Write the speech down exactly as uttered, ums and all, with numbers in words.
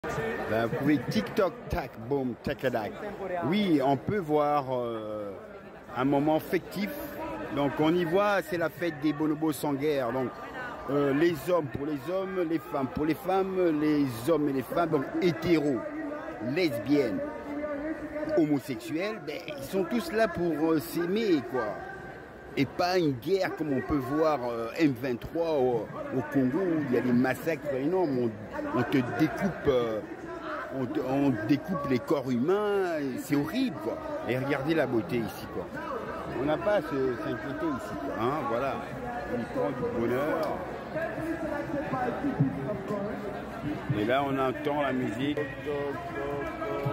Là, vous pouvez TikTok, tac, boum, tac-a-dac. Oui, on peut voir euh, un moment fictif. Donc on y voit, c'est la fête des bonobos sans guerre. Donc euh, les hommes pour les hommes, les femmes pour les femmes, les hommes et les femmes, donc hétéros, lesbiennes, homosexuels, ben, ils sont tous là pour euh, s'aimer, quoi. Et pas une guerre comme on peut voir euh, M vingt-trois au, au Congo où il y a des massacres énormes. On, on te découpe, euh, on, te, on découpe les corps humains. C'est horrible, quoi. Et regardez la beauté ici, quoi. On n'a pas à s'inquiéter ici, quoi. Hein, voilà. On prend du bonheur. Et là, on entend la musique.